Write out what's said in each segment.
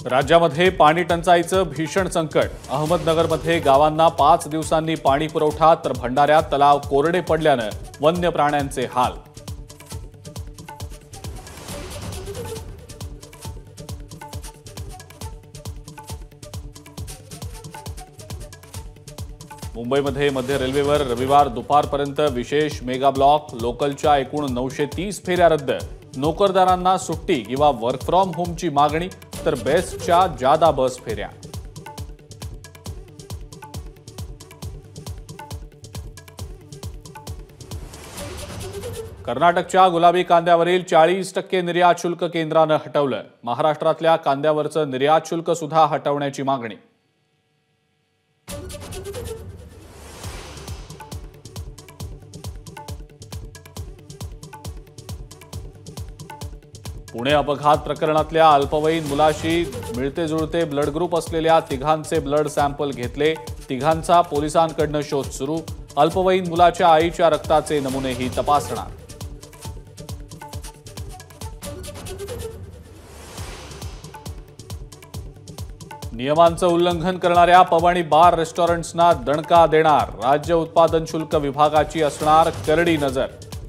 राज्यामध्ये पाणी टंचाईचं भीषण संकट। अहमदनगरमध्ये गावांना 5 दिवसांनी पाणी पुरवठा तर भंडाऱ्यात तलाव कोरडे पडल्यानं वन्य प्राण्यांचे हाल। मुंबईमध्ये मध्य रेल्वेवर रविवार दुपारपर्यंत विशेष मेगा ब्लॉक। लोकलच्या एकूण 930 फेऱ्या रद्द। नोकरदारांना सुट्टी किंवा वर्क फ्रॉम होमची मागणी तर बेस्टच्या जादा बस फेऱ्या। कर्नाटकच्या गुलाबी कांद्यावरील 40% निर्यात शुल्क केंद्रानं हटवलं। महाराष्ट्रातल्या कांद्यावरचं निर्यात शुल्क सुद्धा हटवण्याची मागणी। पुणे अपघात प्रकरणातल्या अल्पवयीन मुलाशी मिळते-जुळते ब्लड ग्रुप असलेल्या तिघांचे ब्लड सॅम्पल घेतले। तिघांचा पोलिसांकडून शोध सुरू। अल्पवयीन मुलाच्या आईच्या रक्ताचे नमुनेही तपासणार। नियमांचं उल्लंघन करणाऱ्या पब आणि बार रेस्टॉरंट्सना दणका देणार। राज्य उत्पादन शुल्क विभागाची असणार करडी नजर।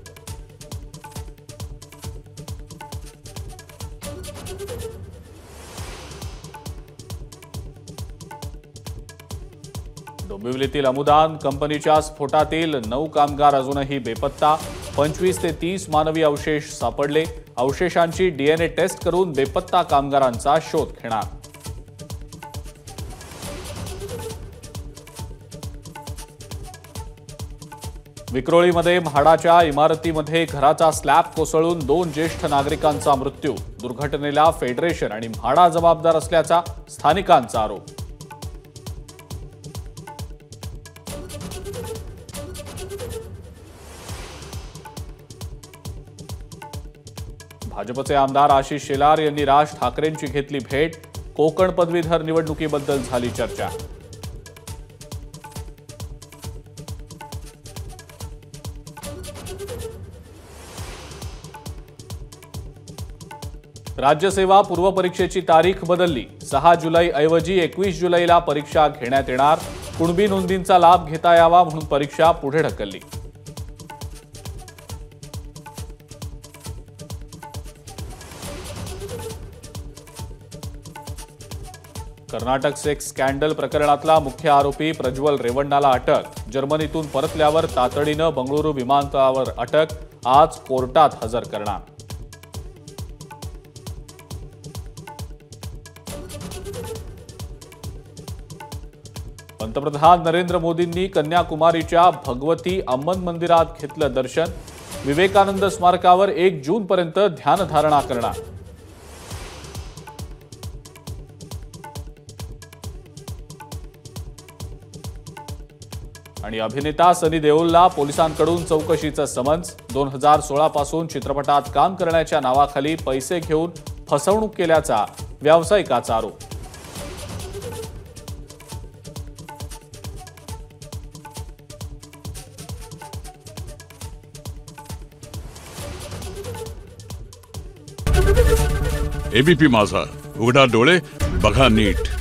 डोंबिवलीतील अमुदान कंपनीच्या स्फोटातील 9 कामगार अजूनही बेपत्ता। 25 ते 30 मानवी अवशेष सापडले। अवशेषांची डीएनए टेस्ट करून बेपत्ता कामगारांचा शोध घेणार। विक्रोळीमध्ये म्हाडाच्या इमारतीमध्ये घराचा स्लॅब कोसळून 2 ज्येष्ठ नागरिकांचा मृत्यू। दुर्घटनेला फेडरेशन आणि म्हाडा जबाबदार असल्याचा स्थानिकांचा आरोप। भाजपचे आमदार आशिष शेलार यांनी राज ठाकरेंची घेतली भेट। कोकण पदवीधर निवडणुकीबद्दल झाली चर्चा। राज्यसेवा पूर्व परीक्षेची तारीख बदलली। 6 जुलै ऐवजी 21 जुलैला परीक्षा घेण्यात येणार। कुणबी नोंदींचा लाभ घेता यावा म्हणून परीक्षा पुढे ढकलली। कर्नाटक सेक्स स्कॅन्डल प्रकरणातला मुख्य आरोपी प्रज्वल रेवण्णाला अटक। जर्मनीतून परतल्यावर तातडीनं बंगळुरू विमानतळावर अटक। आज कोर्टात हजर करणार। पंतप्रधान नरेंद्र मोदींनी कन्याकुमारीच्या भगवती अम्मन मंदिरात घेतलं दर्शन। विवेकानंद स्मारकावर 1 जूनपर्यंत ध्यानधारणा करणार। आणि अभिनेता सनी देओलला पोलिसांकडून चौकशीचं समन्स। 2016 पासून चित्रपटात काम करण्याच्या नावाखाली पैसे घेऊन फसवणूक केल्याचा व्यावसायिकाचा आरोप। एबीपी माझा, उघडा डोळे बघा नीट।